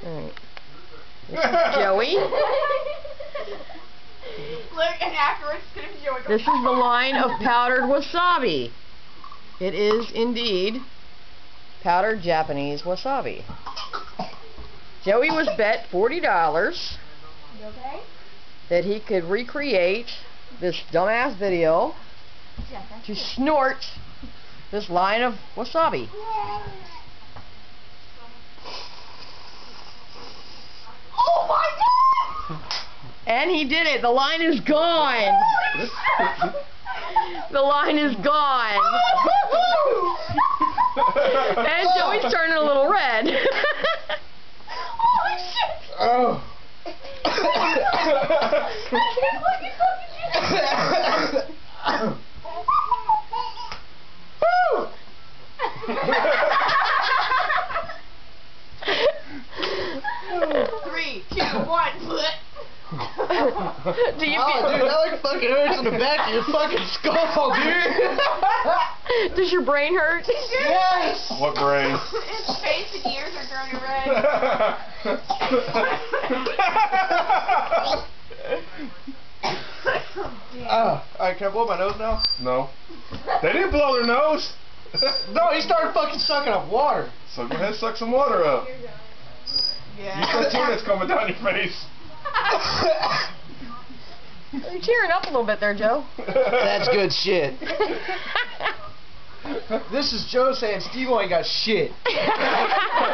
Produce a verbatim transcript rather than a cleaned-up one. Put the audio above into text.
Alright. This is Joey. Look, and afterwards it's going to be Joey. This is the line of powdered wasabi. It is indeed powdered Japanese wasabi. Joey was bet forty dollars You okay? that he could recreate this dumbass video Yeah, that's to good. snort this line of wasabi. Oh my god! And he did it. The line is gone. The line is gone. And Joey's turning a little red. Holy shit! Oh. I can't believe you fucking Three, two, one, split. Do you Oh, feel, dude, that like fucking hurts in the back of your fucking skull, dude. does your brain hurt? Yes. What brain? His face and ears are turning red. Oh, alright, can I blow my nose now? No. They didn't blow their nose. No, he started fucking sucking up water. So go ahead, suck some water up. Yeah. You can see that's coming down your face. You're tearing up a little bit there, Joe. That's good shit. This is Joe saying Steve ain't got shit.